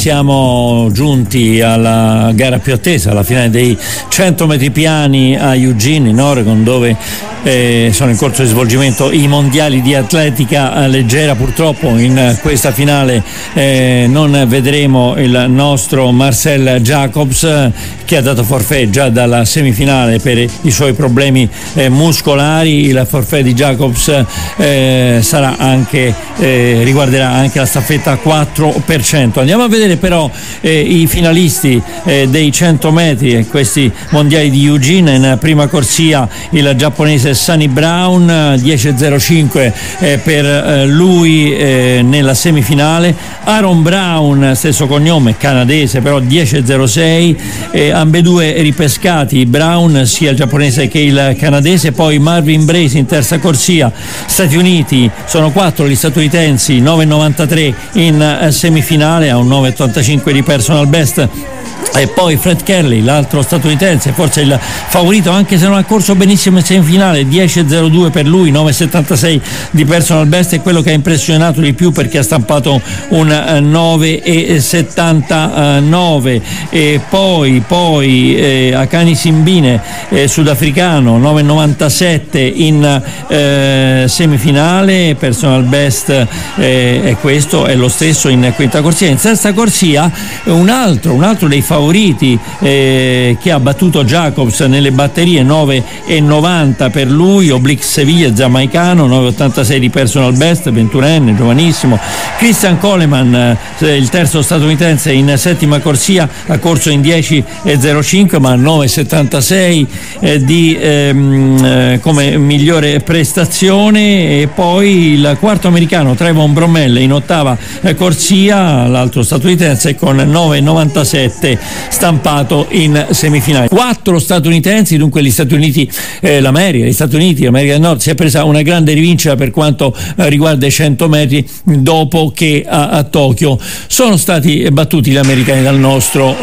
Siamo giunti alla gara più attesa, alla finale dei 100 metri piani a Eugene in Oregon, dove sono in corso di svolgimento i mondiali di atletica leggera. Purtroppo in questa finale non vedremo il nostro Marcel Jacobs, che ha dato forfait già dalla semifinale per i suoi problemi muscolari. Il forfait di Jacobs sarà anche riguarderà anche la staffetta 4%. Andiamo a vedere però i finalisti dei 100 metri e questi mondiali di Eugene. In prima corsia il giapponese Sunny Brown, 10.05 per lui nella semifinale. Aaron Brown, stesso cognome, canadese, però 10.06, ambedue ripescati, Brown sia il giapponese che il canadese. Poi Marvin Bracy in terza corsia, Stati Uniti, sono 4 gli statunitensi, 9.93 in semifinale, a un 9.85 di personal best. E poi Fred Kerley, l'altro statunitense, forse il favorito, anche se non ha corso benissimo in semifinale, 10.02 per lui, 9.76 di personal best, è quello che ha impressionato di più perché ha stampato un 9.79. E poi Akani Simbine, sudafricano, 9.97 in semifinale, personal best è questo, è lo stesso in quinta corsia. In sesta corsia un altro dei favoriti che ha battuto Jacobs nelle batterie, 9.90 per lui, Oblique Sevilla, giamaicano, 9.86 di personal best, 21enne, giovanissimo. Christian Coleman, il terzo statunitense, in settima corsia, ha corso in 10.05 ma 9.76 come migliore prestazione. E poi il quarto americano, Trayvon Bromell, in ottava corsia, l'altro statunitense, con 9.97 stampato in semifinale. 4 statunitensi, dunque gli Stati Uniti, l'America del Nord si è presa una grande rivincita per quanto riguarda i 100 metri, dopo che a Tokyo sono stati battuti gli americani dal nostro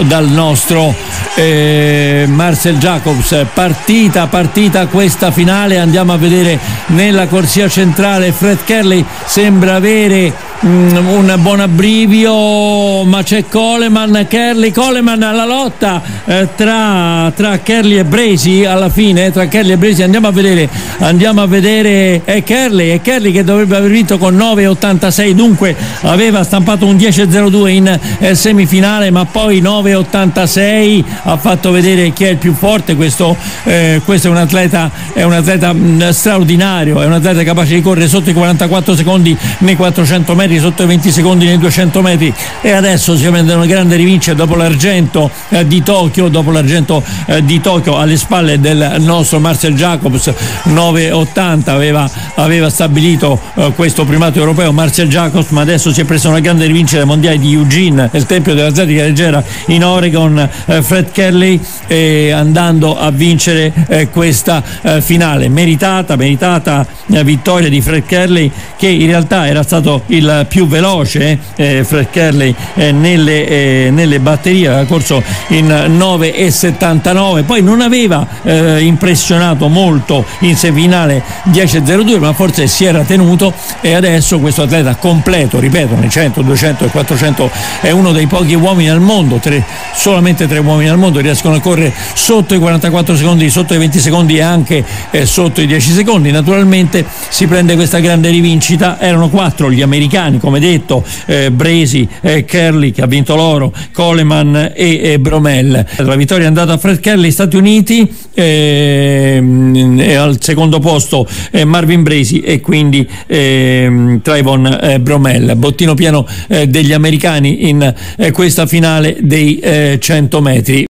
Marcel Jacobs. Partita questa finale. Andiamo a vedere nella corsia centrale Fred Kerley, sembra avere un buon abbrivio, ma c'è Coleman alla lotta tra Kerley e Bracy. Alla fine tra Kerley e Bracy andiamo a vedere è Kerley che dovrebbe aver vinto con 9.86, dunque aveva stampato un 10.02 in semifinale, ma poi 9.86 ha fatto vedere chi è il più forte. Questo è un atleta straordinario, è un atleta capace di correre sotto i 44 secondi nei 400 metri, sotto i 20 secondi nei 200 metri, e adesso si prende una grande rivincita dopo l'argento di Tokyo, alle spalle del nostro Marcel Jacobs. 9.80 aveva stabilito questo primato europeo Marcel Jacobs, ma adesso si è presa una grande rivincita ai mondiali di Eugene, il tempio dell'atletica leggera in Oregon, Fred Kerley, andando a vincere questa finale. Meritata vittoria di Fred Kerley, che in realtà era stato il più veloce. Fred Kerley nelle batterie aveva corso in 9.79, poi non aveva impressionato molto in semifinale, 10.02, ma forse si era tenuto. E adesso questo atleta completo, ripeto, nei 100, 200 e 400 è uno dei pochi uomini al mondo, solamente 3 uomini al mondo riescono a correre sotto i 44 secondi, sotto i 20 secondi e anche sotto i 10 secondi. Naturalmente si prende questa grande rivincita. Erano 4 gli americani, come detto, Bracy, Kerley che ha vinto l'oro, Coleman e Bromell. La vittoria è andata a Fred Kerley, Stati Uniti, e al secondo posto Marvin Bracy e quindi Trayvon Bromell. Bottino pieno degli americani in questa finale dei 100 metri.